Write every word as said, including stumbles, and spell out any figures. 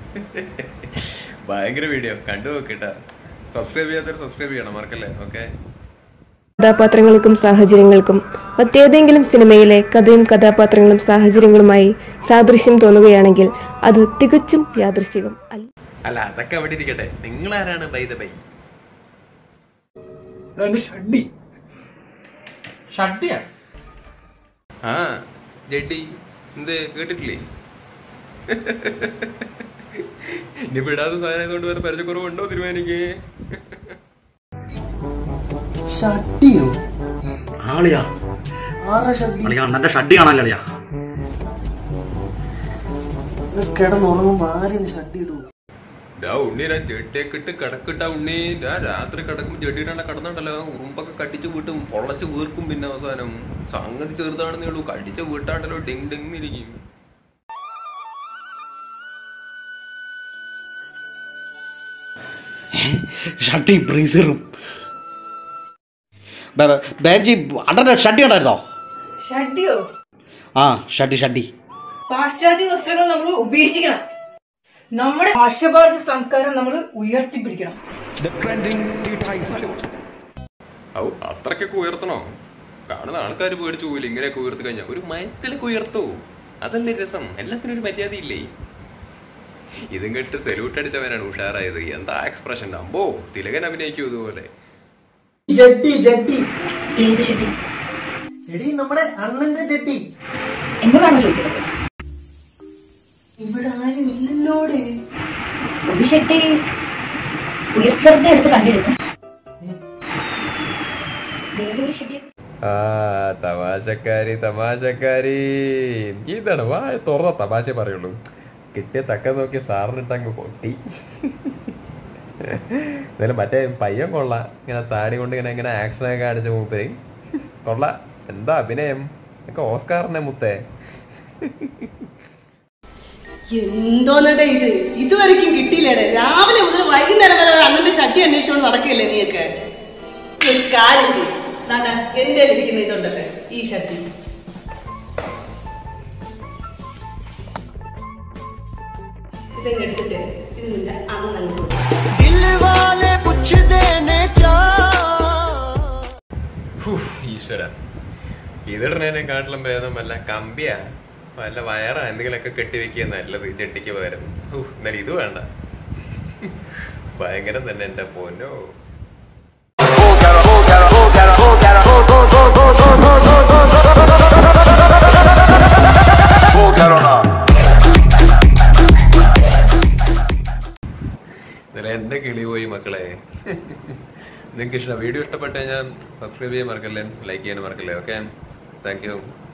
ഭയങ്കര വീഡിയോ കണ്ടു നോക്കിട്ടാ. സബ്സ്ക്രൈബ് ചെയ്യാത്തവർ സബ്സ്ക്രൈബ് ചെയ്യണം, മറക്കല്ലേ. ഓക്കെ. കഥാപാത്രങ്ങൾക്കും സാഹചര്യങ്ങൾക്കും മറ്റേതെങ്കിലും സിനിമയിലെ കഥയും കഥാപാത്രങ്ങളും സാഹചര്യങ്ങളുമായി സാദൃശ്യം തോന്നുകയാണെങ്കിൽ അത് തികച്ചും യാദൃശ്ചികം അല്ല. അല്ല, അതൊക്കെ അവിടെ ഇരിക്കട്ടെ. നിങ്ങളാരാണ് ബൈ ദ ബൈ? ആ ജഡ്ഡി എന്ത് കേട്ടിട്ടില്ലേ? ഇനി വിടാത്ത സാധനം വേറെ പരിചയക്കുറവുണ്ടോ തിരുവാനിക്ക്? ഉണ്ണി ഞാൻ ജഡ്ഡിയൊക്കെ ഇട്ട് കിടക്കിട്ട ഉണ്ണി. ഞാൻ രാത്രി കിടക്കുമ്പോ ജഡ്ഡിയിട്ടാണ് കിടന്നുണ്ടല്ലോ, ഉറുമ്പൊക്കെ കടിച്ചു വീട്ടും പൊള്ളച്ച് വീർക്കും. പിന്നെ അവസാനം സംഗതി ചെറുതാണെന്നേ ഉള്ളൂ, കടിച്ച വീട്ടാണ്ടല്ലോ ഡിങ് ഡിങ് ഇരിക്കും. പാശ്ചാത്യ വസ്ത്രങ്ങൾ നമ്മൾ ഉപേക്ഷിക്കണം. നമ്മുടെ ഭാഷഭാരത സംസ്കാരം നമ്മൾ ഉയർത്തിപ്പിടിക്കണം. അത്രക്കൊക്കെ ഉയർത്തണോ? കാണുന്ന ആൾക്കാർ പേടിച്ചു പോയില്ല. ഇങ്ങനെയൊക്കെ ഉയർത്തി കഴിഞ്ഞാൽ ഒരു മയത്തിലൊക്കെ ഉയർത്തോ, അതല്ലേ രസം. എല്ലാത്തിനും ഒരു മര്യാദയില്ലേ? ഇതും കേട്ട് സെല്യൂട്ട് അടിച്ചവനാണ് ഉഷാറായത്. എന്താ എക്സ്പ്രഷൻ! അമ്പോ തിലകൻ അഭിനയിക്കും ഇതുപോലെ. നമ്മുടെ അണ്ണന്റെ ചെട്ടി എന്നോടാണോ ചോദിക്കുന്നത്? ഇവിടെ ആരും ഇല്ലല്ലോടെ. ഷെട്ടി ഉയർച്ചറിന്റെ അടുത്ത് കണ്ടിരുന്നു. ആ തമാശക്കാരി തമാശക്കാരി. ഇതാണ് വാ തുറന്ന തമാശ പറയുള്ളൂ. കിട്ടിയ തക്ക നോക്കി സാറിനിട്ടങ്ങ് പൊട്ടി. എന്നാലും മറ്റേ പയ്യൻ കൊള്ള, ഇങ്ങനെ താടി കൊണ്ട് ഇങ്ങനെ ഇങ്ങനെ ആക്ഷനൊക്കെ കാണിച്ച മൂപ്പര് കൊള്ള. എന്താ അഭിനയം! ഒക്കെ ഓസ്കാറിനെ മുത്തേ. എന്തോന്നടേ ഇത്, ഇതുവരെയ്ക്കും കിട്ടിയില്ലേടെ? രാവിലെ മുതൽ വൈകുന്നേരം വരെ അണ്ണന്റെ ഷട്ടി അന്വേഷിച്ചോണ്ട് നടക്കില്ലേ നീയൊക്കെ? ഒരു കാര്യം ചെയ്യും, എന്റെ ഇരിക്കുന്ന ഇതുണ്ടല്ലേ ഈ ഷട്ടി, ഇതെന്നെ എടുത്തിട്ട് ഇത് നിന്റെ അണ്ണൻ. ഈശ്വര, ഇതിടണേനെ കാട്ടിലും ഭേദം വല്ല കമ്പിയാ വല്ല വയറാ എന്തെങ്കിലുമൊക്കെ കെട്ടിവെക്കുക നല്ലത് ചെട്ടിക്ക് പകരം. എന്നാലും ഇത് വേണ്ട. ഭയങ്കരം തന്നെ എന്റെ പൊന്നോ. ഇന്നലെ എന്റെ കിളി പോയി മക്കളെ. നിങ്ങൾക്ക് ഇഷ്ടം വീഡിയോ ഇഷ്ടപ്പെട്ട ഞാൻ സബ്സ്ക്രൈബ് ചെയ്യാൻ മറക്കല്ലേ, ലൈക്ക് ചെയ്യാൻ മറക്കല്ലേ. Okay, thank U.